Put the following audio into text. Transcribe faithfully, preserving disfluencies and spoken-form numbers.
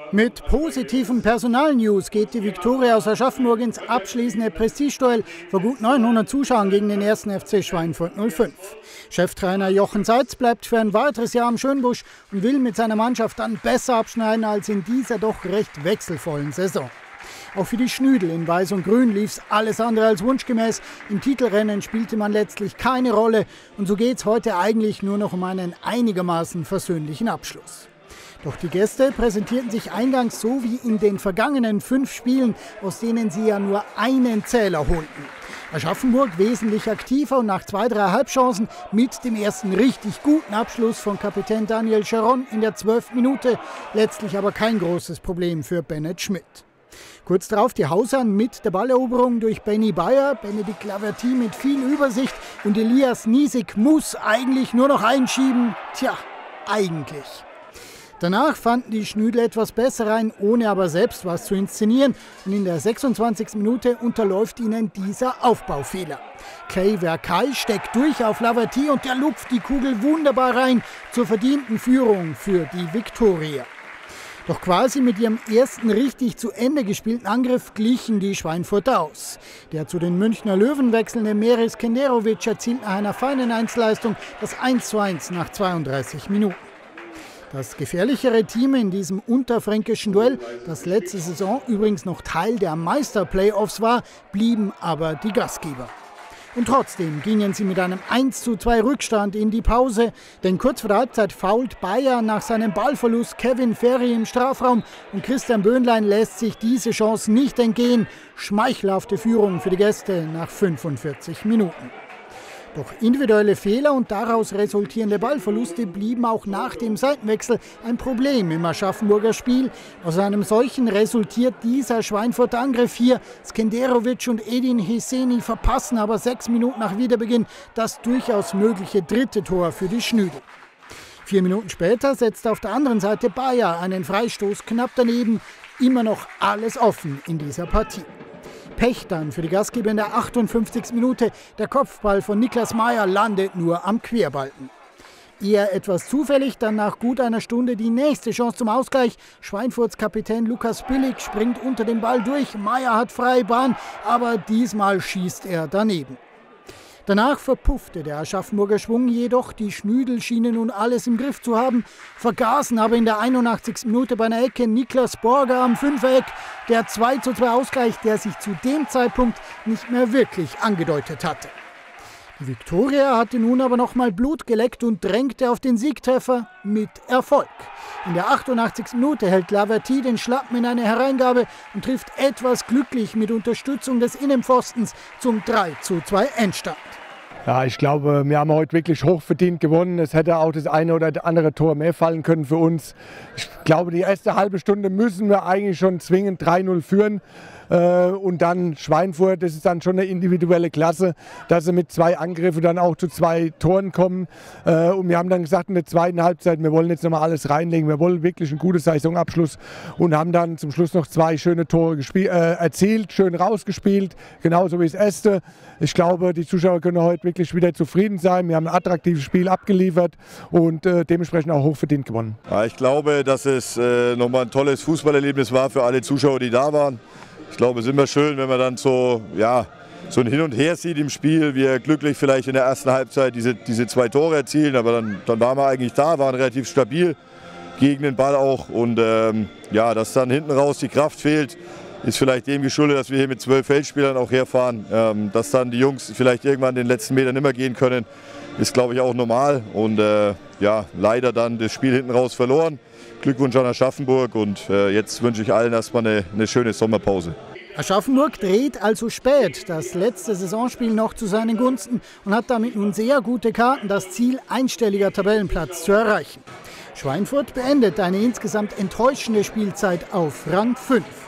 Mit positiven Personalnews geht die Viktoria aus Aschaffenburg ins abschließende Prestigeduell vor gut neunhundert Zuschauern gegen den ersten F C Schweinfurt null fünf. Cheftrainer Jochen Seitz bleibt für ein weiteres Jahr am Schönbusch und will mit seiner Mannschaft dann besser abschneiden als in dieser doch recht wechselvollen Saison. Auch für die Schnüdel in Weiß und Grün lief es alles andere als wunschgemäß. Im Titelrennen spielte man letztlich keine Rolle und so geht es heute eigentlich nur noch um einen einigermaßen versöhnlichen Abschluss. Doch die Gäste präsentierten sich eingangs so wie in den vergangenen fünf Spielen, aus denen sie ja nur einen Zähler holten. Aschaffenburg wesentlich aktiver und nach zwei, drei Halbchancen mit dem ersten richtig guten Abschluss von Kapitän Daniel Scheron in der zwölften Minute. Letztlich aber kein großes Problem für Bennett Schmidt. Kurz darauf die Hausherren mit der Balleroberung durch Benny Bayer, Benedikt Laverty mit viel Übersicht und Elias Niesig muss eigentlich nur noch einschieben. Tja, eigentlich. Danach fanden die Schnüdel etwas besser rein, ohne aber selbst was zu inszenieren. Und in der sechsundzwanzigsten Minute unterläuft ihnen dieser Aufbaufehler. Clay Verkay steckt durch auf Laverty und der lupft die Kugel wunderbar rein zur verdienten Führung für die Viktoria. Doch quasi mit ihrem ersten richtig zu Ende gespielten Angriff glichen die Schweinfurter aus. Der zu den Münchner Löwen wechselnde Meris Kenderovic erzielt nach einer feinen Einzelleistung das eins zu eins nach zweiunddreißig Minuten. Das gefährlichere Team in diesem unterfränkischen Duell, das letzte Saison übrigens noch Teil der Meister-Playoffs war, blieben aber die Gastgeber. Und trotzdem gingen sie mit einem eins zu zwei Rückstand in die Pause, denn kurz vor der Halbzeit foult Bayer nach seinem Ballverlust Kevin Ferry im Strafraum und Christian Böhnlein lässt sich diese Chance nicht entgehen. Schmeichelhafte Führung für die Gäste nach fünfundvierzig Minuten. Doch individuelle Fehler und daraus resultierende Ballverluste blieben auch nach dem Seitenwechsel ein Problem im Aschaffenburger Spiel. Aus einem solchen resultiert dieser Schweinfurter Angriff hier. Skenderovic und Edin Heseni verpassen aber sechs Minuten nach Wiederbeginn das durchaus mögliche dritte Tor für die Schnüdel. Vier Minuten später setzt auf der anderen Seite Bayer einen Freistoß knapp daneben. Immer noch alles offen in dieser Partie. Pech dann für die Gastgeber in der achtundfünfzigsten Minute. Der Kopfball von Niklas Meyer landet nur am Querbalken. Eher etwas zufällig, dann nach gut einer Stunde die nächste Chance zum Ausgleich. Schweinfurts Kapitän Lukas Billig springt unter den Ball durch. Meyer hat freie Bahn, aber diesmal schießt er daneben. Danach verpuffte der Aschaffenburger Schwung jedoch, die Schnüdel schienen nun alles im Griff zu haben, vergaßen aber in der einundachtzigsten Minute bei einer Ecke Niklas Borger am Fünfereck, der zwei zu zwei Ausgleich, der sich zu dem Zeitpunkt nicht mehr wirklich angedeutet hatte. Die Viktoria hatte nun aber nochmal Blut geleckt und drängte auf den Siegtreffer mit Erfolg. In der achtundachtzigsten Minute hält Laverty den Schlappen in eine Hereingabe und trifft etwas glücklich mit Unterstützung des Innenpfostens zum drei zu zwei Endstand. Ja, ich glaube, wir haben heute wirklich hochverdient gewonnen. Es hätte auch das eine oder andere Tor mehr fallen können für uns. Ich glaube, die erste halbe Stunde müssen wir eigentlich schon zwingend drei null führen. Und dann Schweinfurt, das ist dann schon eine individuelle Klasse, dass sie mit zwei Angriffen dann auch zu zwei Toren kommen. Und wir haben dann gesagt in der zweiten Halbzeit, wir wollen jetzt nochmal alles reinlegen, wir wollen wirklich einen guten Saisonabschluss und haben dann zum Schluss noch zwei schöne Tore gespielt, äh, erzielt, schön rausgespielt, genauso wie das erste. Ich glaube, die Zuschauer können heute wirklich wieder zufrieden sein. Wir haben ein attraktives Spiel abgeliefert und äh, dementsprechend auch hochverdient gewonnen. Ja, ich glaube, dass es äh, nochmal ein tolles Fußballerlebnis war für alle Zuschauer, die da waren. Ich glaube, es ist immer schön, wenn man dann so, ja, so ein Hin und Her sieht im Spiel. Wir glücklich vielleicht in der ersten Halbzeit diese, diese zwei Tore erzielen, aber dann, dann waren wir eigentlich da, waren relativ stabil gegen den Ball auch. Und ähm, ja, dass dann hinten raus die Kraft fehlt, ist vielleicht dem geschuldet, dass wir hier mit zwölf Feldspielern auch herfahren. Ähm, dass dann die Jungs vielleicht irgendwann den letzten Meter nicht mehr gehen können, ist, glaube ich, auch normal. Und äh, ja, leider dann das Spiel hinten raus verloren. Glückwunsch an Aschaffenburg und äh, jetzt wünsche ich allen erstmal eine, eine schöne Sommerpause. Aschaffenburg dreht also spät das letzte Saisonspiel noch zu seinen Gunsten und hat damit nun sehr gute Karten, das Ziel einstelliger Tabellenplatz zu erreichen. Schweinfurt beendet eine insgesamt enttäuschende Spielzeit auf Rang fünf.